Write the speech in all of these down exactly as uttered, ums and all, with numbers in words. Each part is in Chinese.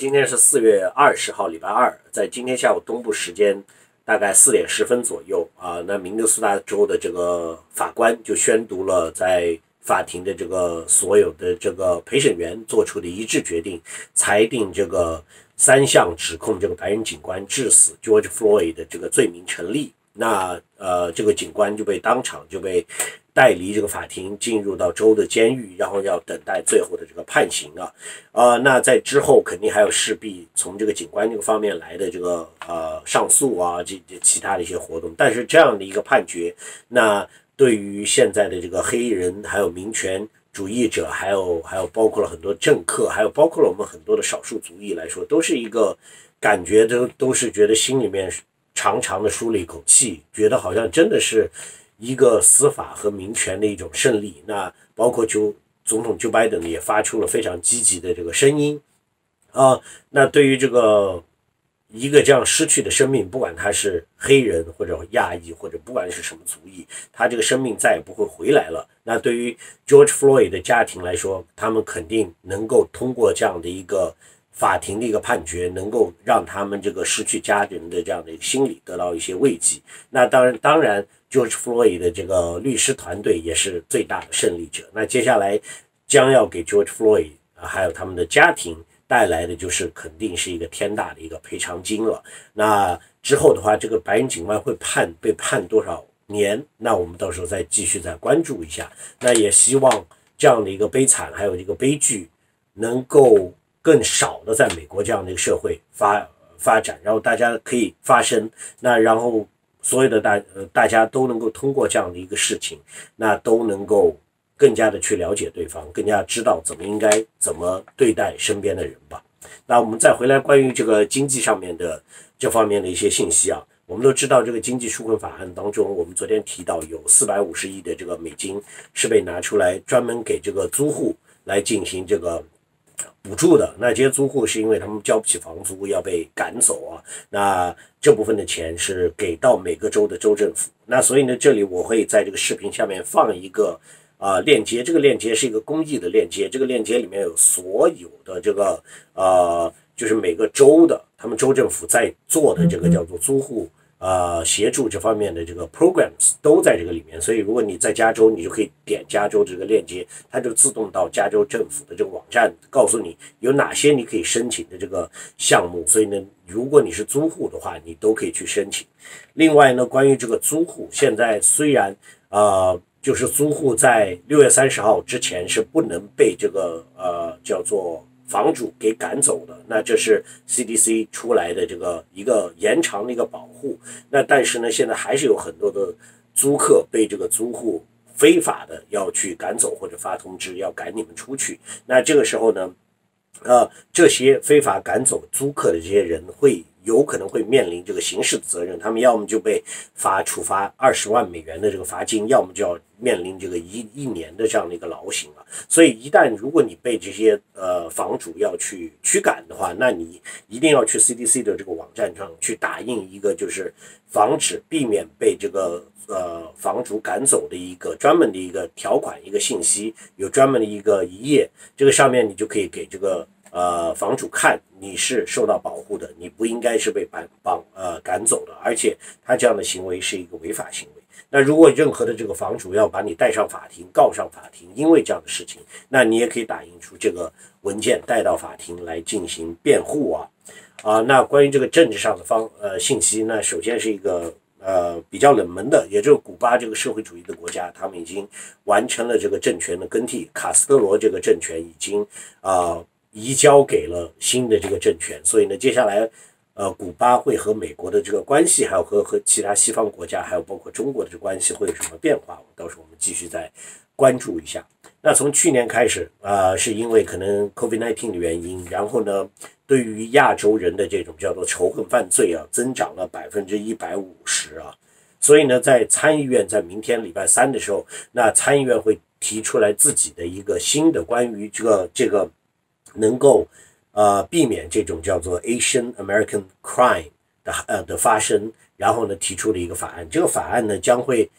今天是四月二十号，礼拜二，在今天下午东部时间大概四点十分左右啊，那明尼苏达州的这个法官就宣读了在法庭的这个所有的这个陪审员做出的一致决定，裁定这个三项指控这个白人警官致死 George Floyd 的这个罪名成立。那呃，这个警官就被当场就被带离这个法庭，进入到州的监狱，然后要等待最后的这个判刑啊。呃，那在之后肯定还有势必从这个警官这个方面来的这个呃上诉啊，这这其他的一些活动。但是这样的一个判决，那对于现在的这个黑人，还有民权主义者，还有还有包括了很多政客，还有包括了我们很多的少数族裔来说，都是一个感觉都都是觉得心里面长长的舒了一口气，觉得好像真的是一个司法和民权的一种胜利。那包括就总统 Joe Biden 也发出了非常积极的这个声音啊、呃。那对于这个一个这样失去的生命，不管他是黑人或者亚裔或者不管是什么族裔，他这个生命再也不会回来了。那对于 George Floyd 的家庭来说，他们肯定能够通过这样的一个法庭的一个判决，能够让他们这个失去家人的这样的一个心理得到一些慰藉。那当然，当然 ，George Floyd 的这个律师团队也是最大的胜利者。那接下来将要给 George Floyd 啊，还有他们的家庭带来的就是肯定是一个天大的一个赔偿金了。那之后的话，这个白人警官会判被判多少年？那我们到时候再继续再关注一下。那也希望这样的一个悲惨还有一个悲剧能够更少的在美国这样的一个社会发发展，然后大家可以发声，那然后所有的大呃大家都能够通过这样的一个事情，那都能够更加的去了解对方，更加知道怎么应该怎么对待身边的人吧。那我们再回来关于这个经济上面的这方面的一些信息啊，我们都知道这个经济纾困法案当中，我们昨天提到有四百五十亿的这个美金是被拿出来专门给这个租户来进行这个补助的。那这些租户是因为他们交不起房租要被赶走啊，那这部分的钱是给到每个州的州政府。那所以呢，这里我会在这个视频下面放一个啊、呃、链接，这个链接是一个公益的链接，这个链接里面有所有的这个呃就是每个州的他们州政府在做的这个叫做租户呃，协助这方面的这个 programs 都在这个里面。所以如果你在加州，你就可以点加州这个链接，它就自动到加州政府的这个网站，告诉你有哪些你可以申请的这个项目。所以呢，如果你是租户的话，你都可以去申请。另外呢，关于这个租户，现在虽然呃，就是租户在六月三十号之前是不能被这个呃叫做房主给赶走的，那这是 C D C 出来的这个一个延长的一个保护。那但是呢，现在还是有很多的租客被这个租户非法的要去赶走，或者发通知要赶你们出去。那这个时候呢，呃，这些非法赶走租客的这些人会有可能会面临这个刑事的责任，他们要么就被罚处罚二十万美元的这个罚金，要么就要面临这个一一年的这样的一个劳刑了。所以一旦如果你被这些呃房主要去驱赶的话，那你一定要去 C D C 的这个网站上去打印一个就是防止避免被这个呃房主赶走的一个专门的一个条款一个信息，有专门的一个一页，这个上面你就可以给这个呃房主看你是受到保护的，你不应该是被绑绑呃赶走的，而且他这样的行为是一个违法行为。那如果任何的这个房主要把你带上法庭告上法庭，因为这样的事情，那你也可以打印出这个文件带到法庭来进行辩护啊啊。那关于这个政治上的方呃信息，那首先是一个呃比较冷门的，也就是古巴这个社会主义的国家，他们已经完成了这个政权的更替，卡斯特罗这个政权已经啊、呃、移交给了新的这个政权，所以呢，接下来呃，古巴会和美国的这个关系，还有和和其他西方国家，还有包括中国的这个关系会有什么变化？到时候我们继续再关注一下。那从去年开始，呃，是因为可能 COVID 十九 的原因，然后呢，对于亚洲人的这种叫做仇恨犯罪啊，增长了百分之一百五十啊。所以呢，在参议院在明天礼拜三的时候，那参议院会提出来自己的一个新的关于这个这个能够呃，避免这种叫做 Asian American Crime 的呃的发生，然后呢提出了一个法案。这个法案呢将会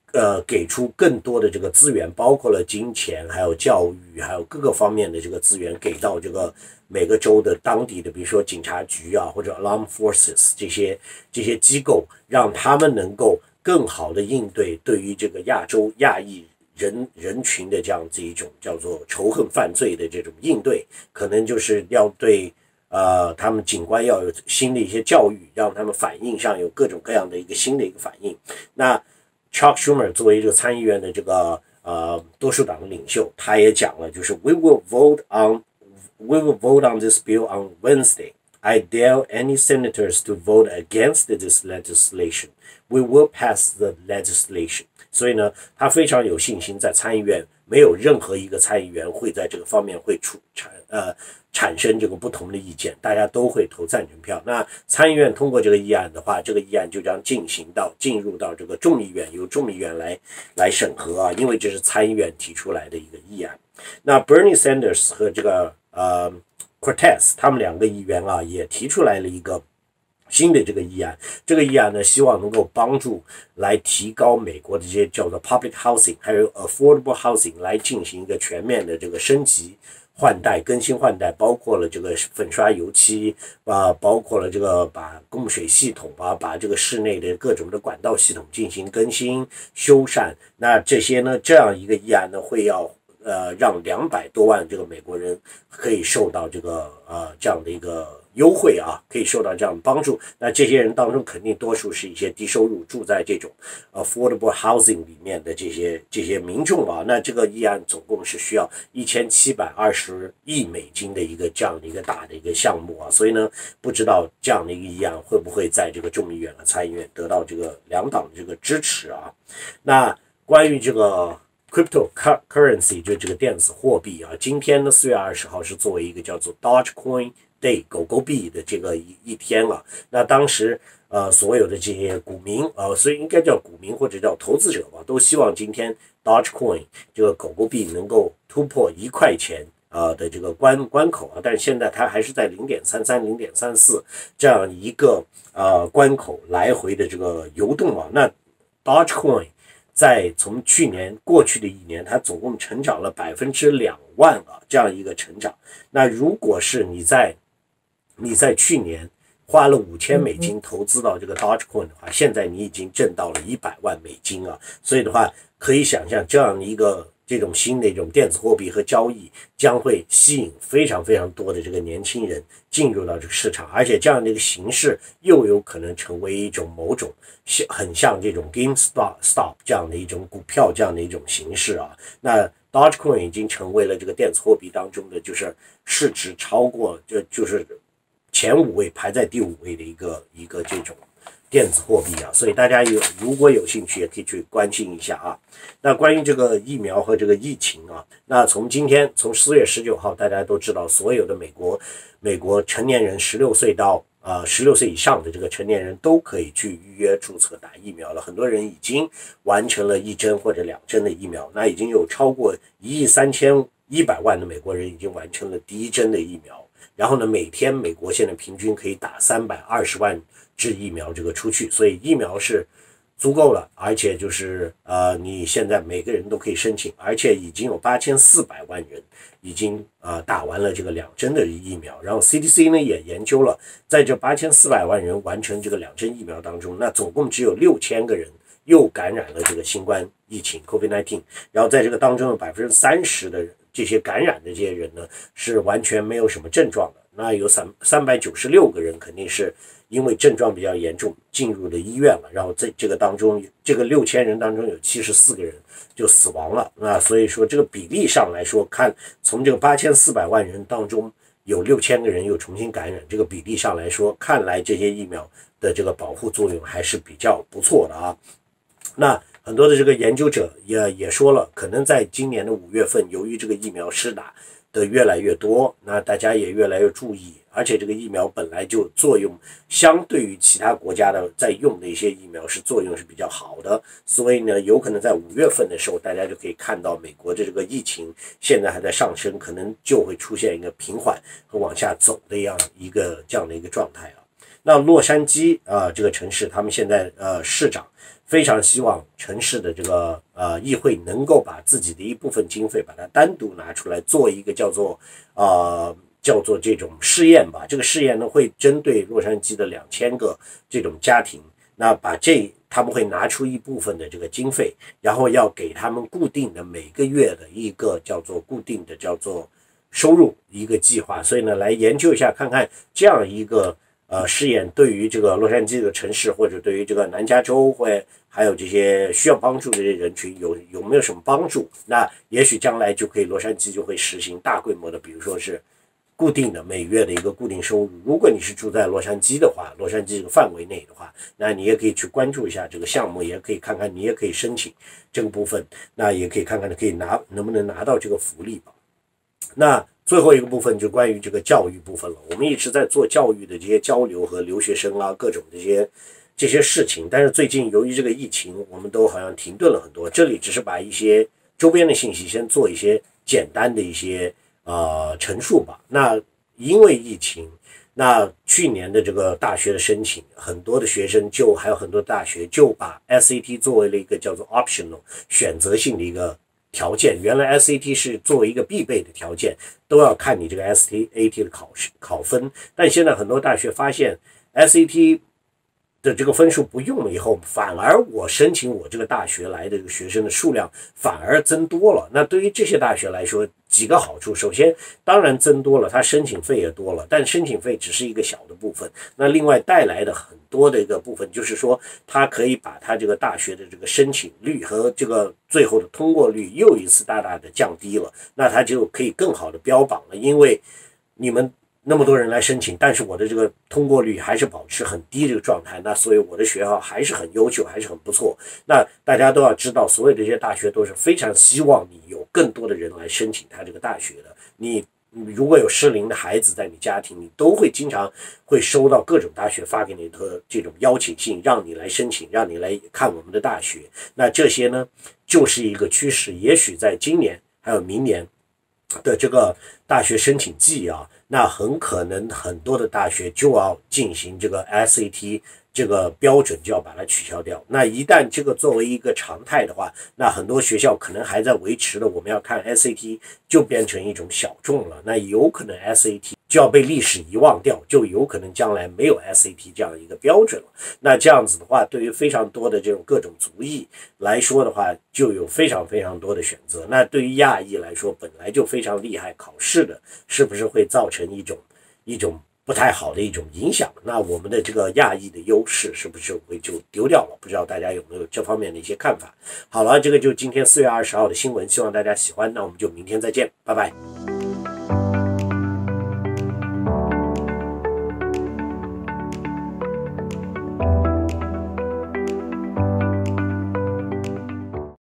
呃，给出更多的这个资源，包括了金钱，还有教育，还有各个方面的这个资源，给到这个每个州的当地的，比如说警察局啊，或者 Alarm Forces 这些这些机构，让他们能够更好的应对对于这个亚洲亚裔人人群的这样子一种叫做仇恨犯罪的这种应对，可能就是要对呃他们警官要有新的一些教育，让他们反应上有各种各样的一个新的一个反应。那Chuck Schumer 作为这个参议院的这个呃多数党的领袖，他也讲了，就是 We will vote on we will vote on this bill on Wednesday. I dare any senators to vote against this legislation. We will pass the legislation. 所以呢，他非常有信心，在参议院没有任何一个参议员会在这个方面会出产呃产生这个不同的意见，大家都会投赞成票。那参议院通过这个议案的话，这个议案就将进行到进入到这个众议院，由众议院来来审核啊，因为这是参议院提出来的一个议案。那 Bernie Sanders 和这个呃 Cortez 他们两个议员啊，也提出来了一个新的这个议案，这个议案呢，希望能够帮助来提高美国的这些叫做 public housing 还有 affordable housing 来进行一个全面的这个升级换代、更新换代，包括了这个粉刷油漆啊，包括了这个把供水系统啊，把这个室内的各种的管道系统进行更新修缮。那这些呢，这样一个议案呢，会要呃让两百多万这个美国人可以受到这个呃这样的一个优惠啊，可以受到这样的帮助。那这些人当中肯定多数是一些低收入住在这种 affordable housing 里面的这些这些民众啊。那这个议案总共是需要一千七百二十亿美金的一个这样的一个大的一个项目啊。所以呢，不知道这样的一个议案会不会在这个众议院和参议院得到这个两党的这个支持啊。那关于这个cryptocurrency 就这个电子货币啊，今天呢四月二十号是作为一个叫做 Dogecoin Day 狗狗币的这个一一天啊。那当时呃所有的这些股民呃，所以应该叫股民或者叫投资者吧，都希望今天 Dogecoin 这个狗狗币能够突破一块钱呃的这个关关口啊，但是现在它还是在 零点三三 零点三四 这样一个呃关口来回的这个游动啊。那 Dogecoin在从去年过去的一年，它总共成长了百分之两万啊，这样一个成长。那如果是你在你在去年花了五千美金投资到这个 Dogecoin 的话，现在你已经挣到了一百万美金啊。所以的话，可以想象这样一个这种新的一种电子货币和交易将会吸引非常非常多的这个年轻人进入到这个市场，而且这样的一个形式又有可能成为一种某种很像这种 GameStop Stop 这样的一种股票这样的一种形式啊。那 Dogecoin 已经成为了这个电子货币当中的就是市值超过就就是前五位排在第五位的一个一个这种电子货币啊，所以大家有如果有兴趣也可以去关心一下啊。那关于这个疫苗和这个疫情啊，那从今天从四月十九号，大家都知道所有的美国美国成年人十六岁到呃十六岁以上的这个成年人都可以去预约注册打疫苗了，很多人已经完成了一针或者两针的疫苗，那已经有超过一亿三千一百万的美国人已经完成了第一针的疫苗。然后呢，每天美国现在平均可以打三百二十万支疫苗这个出去，所以疫苗是足够了，而且就是呃，你现在每个人都可以申请，而且已经有八千四百万人已经呃打完了这个两针的疫苗。然后 C D C 呢也研究了，在这八千四百万人完成这个两针疫苗当中，那总共只有六千个人又感染了这个新冠疫情 COVID 十九， 然后在这个当中有百分之三十的人。这些感染的这些人呢，是完全没有什么症状的。那有三三百九十六个人肯定是因为症状比较严重进入了医院了，然后在这个当中，这个六千人当中有七十四个人就死亡了。那所以说这个比例上来说，看从这个八千四百万人当中有六千个人又重新感染，这个比例上来说，看来这些疫苗的这个保护作用还是比较不错的啊。那很多的这个研究者也也说了，可能在今年的五月份，由于这个疫苗施打的越来越多，那大家也越来越注意，而且这个疫苗本来就作用相对于其他国家的在用的一些疫苗是作用是比较好的，所以呢，有可能在五月份的时候，大家就可以看到美国的这个疫情现在还在上升，可能就会出现一个平缓和往下走的样一个这样的一个状态啊。 那洛杉矶啊、呃、这个城市，他们现在呃市长非常希望城市的这个呃议会能够把自己的一部分经费把它单独拿出来做一个叫做呃叫做这种试验吧。这个试验呢会针对洛杉矶的两千个这种家庭，那把这他们会拿出一部分的这个经费，然后要给他们固定的每个月的一个叫做固定的叫做收入一个计划。所以呢，来研究一下看看这样一个呃试验对于这个洛杉矶的城市，或者对于这个南加州或还有这些需要帮助的这些人群有有没有什么帮助。那也许将来就可以洛杉矶就会实行大规模的，比如说是固定的每月的一个固定收入。如果你是住在洛杉矶的话，洛杉矶这个范围内的话，那你也可以去关注一下这个项目，也可以看看，你也可以申请这个部分，那也可以看看可以拿能不能拿到这个福利吧。那最后一个部分就关于这个教育部分了。我们一直在做教育的这些交流和留学生啊，各种这些这些事情，但是最近由于这个疫情，我们都好像停顿了很多。这里只是把一些周边的信息先做一些简单的一些呃陈述吧。那因为疫情，那去年的这个大学的申请，很多的学生就还有很多大学就把 S A T 作为了一个叫做 optional 选择性的一个条件。原来 S A T 是作为一个必备的条件，都要看你这个 S A T 的考试考分，但现在很多大学发现 S A T 的这个分数不用了以后，反而我申请我这个大学来的这个学生的数量反而增多了。那对于这些大学来说，几个好处，首先当然增多了，它申请费也多了，但申请费只是一个小的部分。那另外带来的很多的一个部分就是说，它可以把它这个大学的这个申请率和这个最后的通过率又一次大大的降低了。那它就可以更好的标榜了，因为你们那么多人来申请，但是我的这个通过率还是保持很低这个状态，那所以我的学校还是很优秀，还是很不错。那大家都要知道，所有的这些大学都是非常希望你有更多的人来申请他这个大学的。你如果有适龄的孩子在你家庭，你都会经常会收到各种大学发给你的这种邀请信，让你来申请，让你来看我们的大学。那这些呢，就是一个趋势。也许在今年还有明年的这个大学申请季啊，那很可能很多的大学就要进行这个 S A T 这个标准，就要把它取消掉。那一旦这个作为一个常态的话，那很多学校可能还在维持的我们要看 S A T 就变成一种小众了，那有可能 S A T 就要被历史遗忘掉，就有可能将来没有 S A T 这样一个标准了。那这样子的话，对于非常多的这种各种族裔来说的话，就有非常非常多的选择。那对于亚裔来说，本来就非常厉害，考试的是不是会造成一种一种不太好的一种影响？那我们的这个亚裔的优势是不是会就丢掉了？不知道大家有没有这方面的一些看法？好了，这个就今天四月二十号的新闻，希望大家喜欢。那我们就明天再见，拜拜。